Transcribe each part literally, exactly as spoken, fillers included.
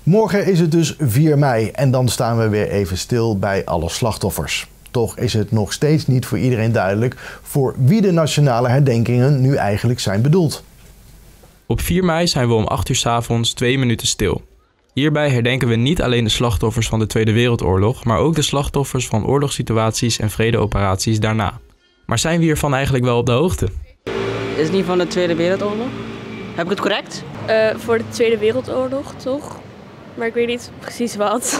Morgen is het dus vier mei en dan staan we weer even stil bij alle slachtoffers. Toch is het nog steeds niet voor iedereen duidelijk voor wie de nationale herdenkingen nu eigenlijk zijn bedoeld. Op vier mei zijn we om acht uur 's avonds twee minuten stil. Hierbij herdenken we niet alleen de slachtoffers van de Tweede Wereldoorlog, maar ook de slachtoffers van oorlogssituaties en vredeoperaties daarna. Maar zijn we hiervan eigenlijk wel op de hoogte? Is het niet van de Tweede Wereldoorlog? Heb ik het correct? Uh, voor de Tweede Wereldoorlog, toch? Maar ik weet niet precies wat.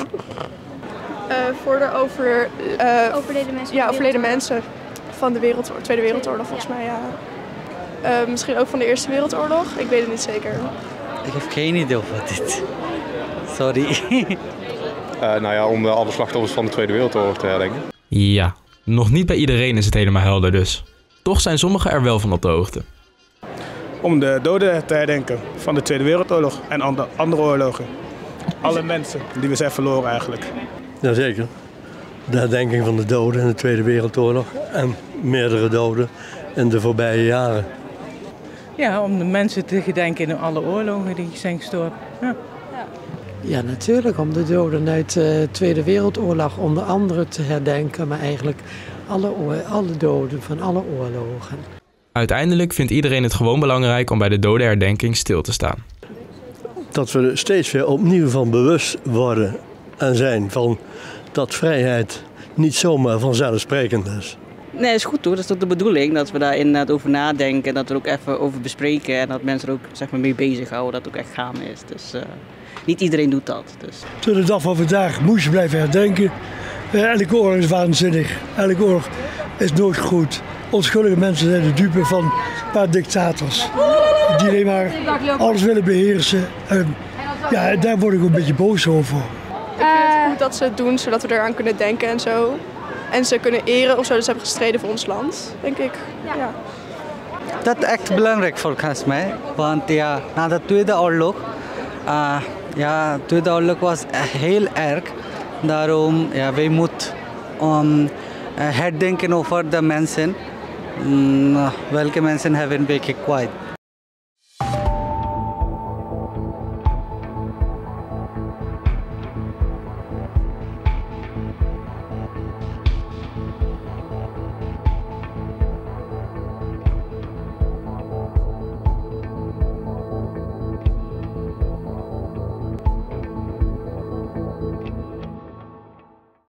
Uh, voor de over, uh, overleden mensen. Ja, overleden mensen van de wereld, Tweede Wereldoorlog volgens mij, ja. Uh, misschien ook van de Eerste Wereldoorlog, ik weet het niet zeker. Ik heb geen idee over dit. Sorry. uh, nou ja, om alle slachtoffers van de Tweede Wereldoorlog te herdenken. Ja, nog niet bij iedereen is het helemaal helder dus. Toch zijn sommigen er wel van op de hoogte. Om de doden te herdenken van de Tweede Wereldoorlog en andere oorlogen. Alle mensen die we zijn verloren eigenlijk. Jazeker. De herdenking van de doden in de Tweede Wereldoorlog en meerdere doden in de voorbije jaren. Ja, om de mensen te gedenken in alle oorlogen die zijn gestorven. Ja. Ja, natuurlijk om de doden uit de Tweede Wereldoorlog onder andere te herdenken, maar eigenlijk alle, alle doden van alle oorlogen. Uiteindelijk vindt iedereen het gewoon belangrijk om bij de dodenherdenking stil te staan. Dat we er steeds weer opnieuw van bewust worden en zijn van dat vrijheid niet zomaar vanzelfsprekend is. Nee, is goed hoor. Dat is toch de bedoeling, dat we daar inderdaad over nadenken en dat we er ook even over bespreken en dat mensen er ook zeg maar, mee bezighouden, dat het ook echt gaande is. Dus uh, niet iedereen doet dat. Dus. Tot de dag van vandaag moest je blijven herdenken. Uh, elke oorlog is waanzinnig. Elke oorlog is nooit goed. Onschuldige mensen zijn de dupe van een paar dictators. Die alleen maar alles willen beheersen. En ja, daar word ik ook een beetje boos over. Ik vind het goed dat ze het doen, zodat we eraan kunnen denken en zo. En ze kunnen eren of zo, dat ze hebben gestreden voor ons land, denk ik. Ja. Dat is echt belangrijk volgens mij. Want ja, na de Tweede Oorlog, uh, ja, de Tweede Oorlog was heel erg. Daarom, ja, wij moeten um, uh, herdenken over de mensen. Um, welke mensen hebben een beetje kwijt.